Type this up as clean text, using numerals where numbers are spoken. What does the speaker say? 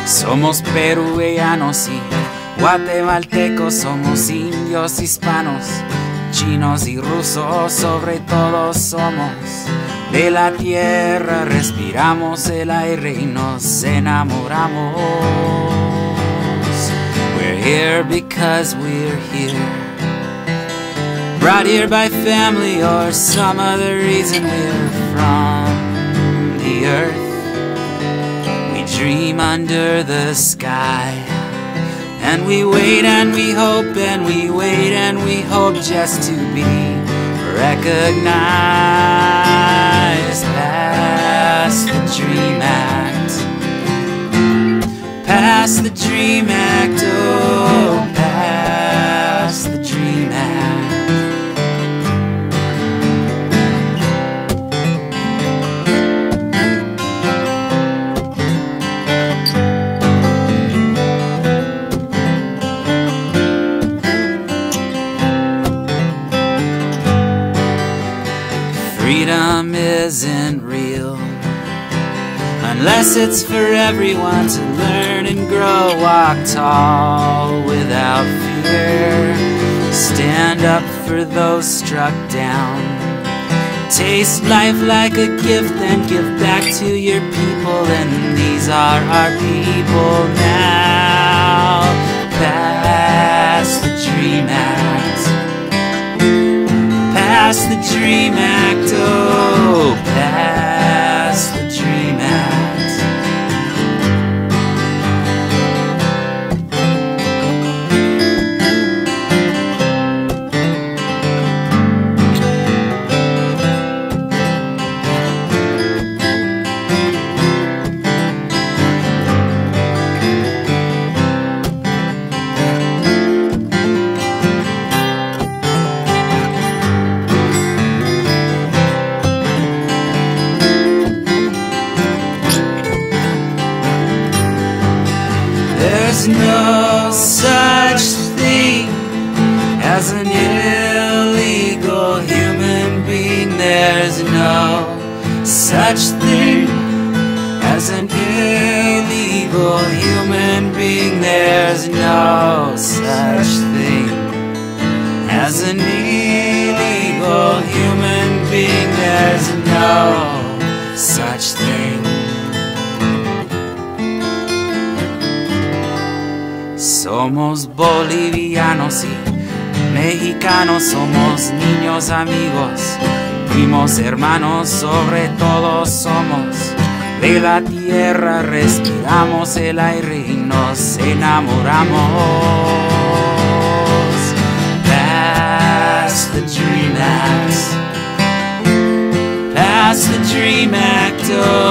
Somos peruvianos y guatemaltecos, somos indios, hispanos, chinos y rusos, sobre todo somos de la tierra, respiramos el aire y nos enamoramos. We're here because we're here, brought here by family or some other reason. We're from the earth, we dream under the sky, and we wait and we hope and we wait and we hope just to be recognized. Past the dream act, past the dream act, oh, past the dream act. Freedom isn't real unless it's for everyone to learn and grow. Walk tall without fear, stand up for those struck down. Taste life like a gift and give back to your people, and these are our people now. Past the dream act, past the dream act, oh, past the dream act. There's no such thing as an illegal human being. There's no such thing as an illegal human being. There's no such thing as an illegal human being. There's no such thing. Somos bolivianos y mexicanos, somos niños amigos, primos hermanos, sobre todo somos de la tierra, respiramos el aire y nos enamoramos. Past the dream act, past the dream act, oh.